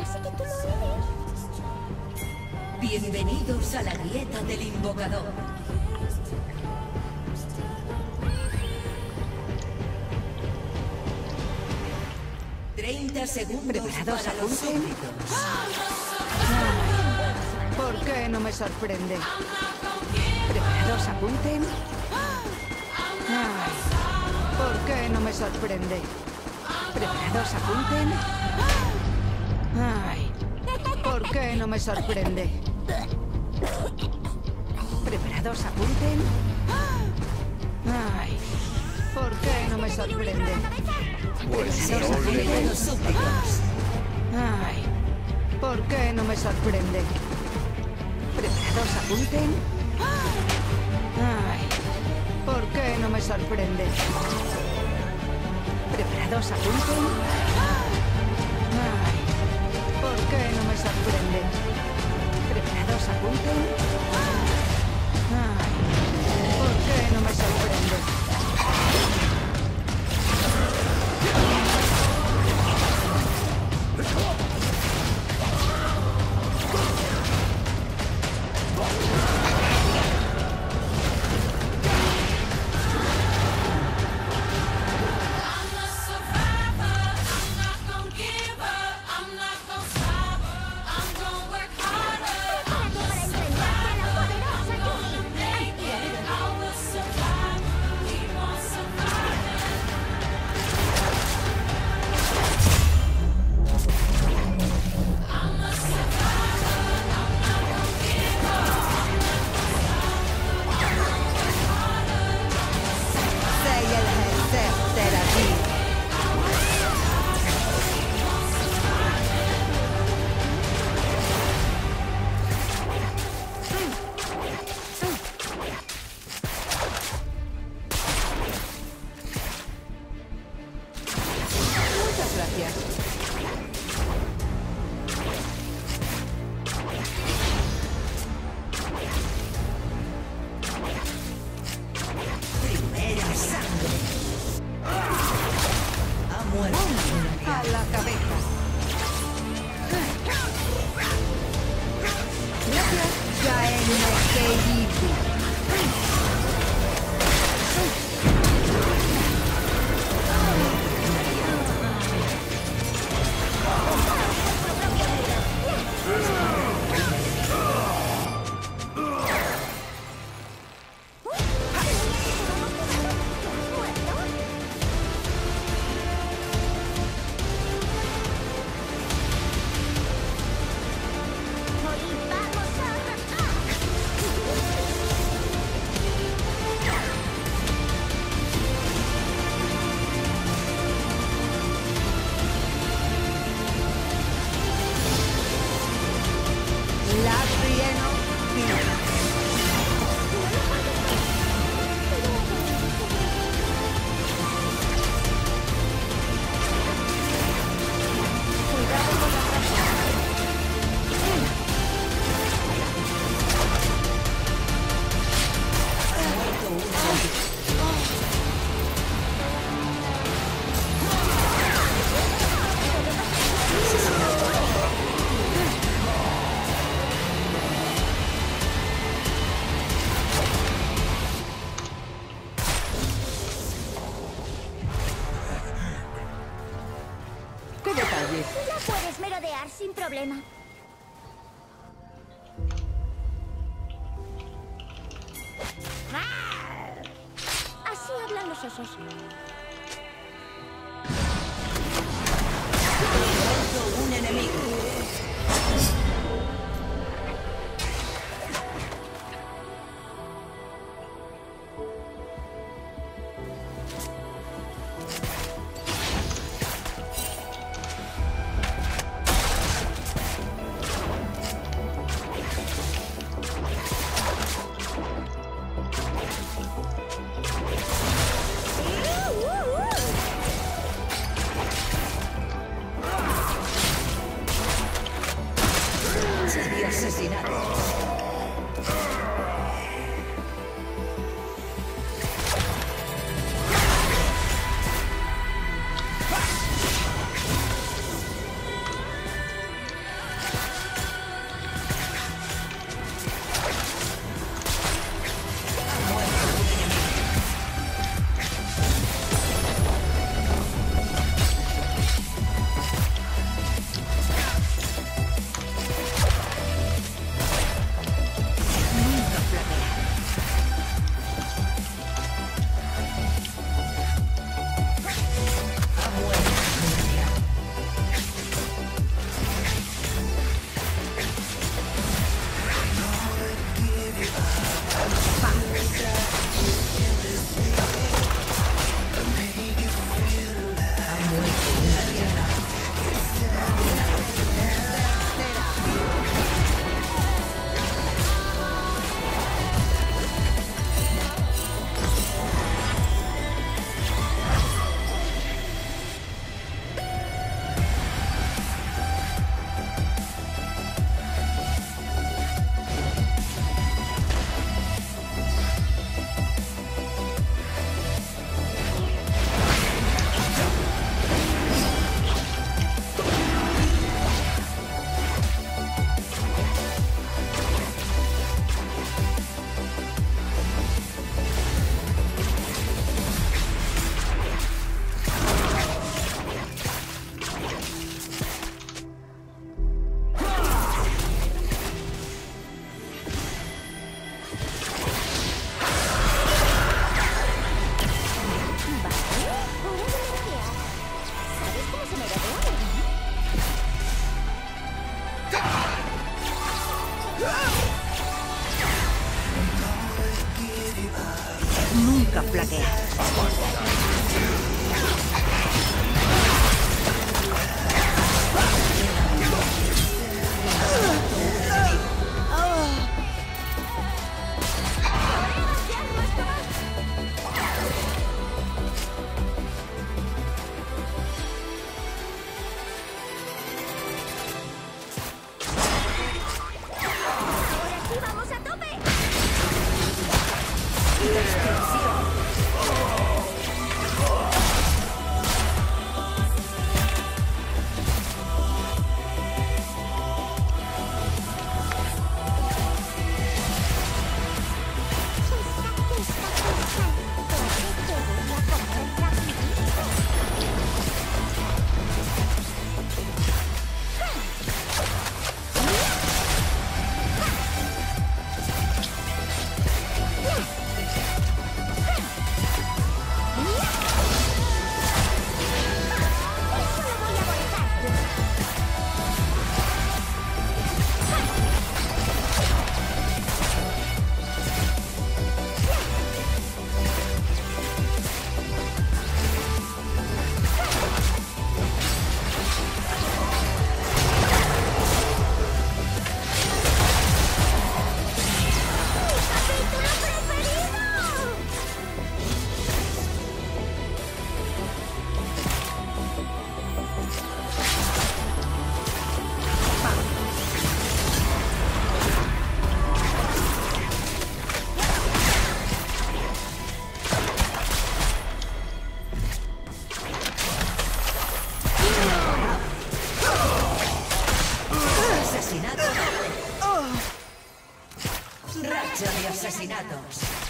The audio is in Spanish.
Ya sé que tú lo eres. Bienvenidos a la dieta del invocador. Segundos ¿Preparados para a los punto? súbditos. ¿Por qué no me sorprende? ¿Preparados? Apunten. Ay, ¿por qué no me sorprende? ¿Preparados? Apunten. Ay, ¿por qué no me sorprende? ¿Preparados? Apunten. Ay, ¿por qué no me sorprende? Pues ¿Preparados? no le Apunten. Los súbditos. Ay, ¿por qué no me sorprende? ¿Preparados? Apunten. Ay, ¿por qué no me sorprende? ¿Preparados? Apunten. Ay, ¿por qué no me sorprende? ¿Preparados? Apunten. Ay, ¿por qué no me sorprende? Muchas gracias. Primera sangre. Ha muerto. A la cabeza. Gracias. Ya en el Hoy vamos a arrasar. La Rieno. Cuidado con la ¡Qué detalle! La puedes merodear sin problema. Así hablan los osos. Un enemigo. Sería asesinado. nunca flaquear. Ahora sí, vamos a tope. Asesinato. Racha de asesinatos.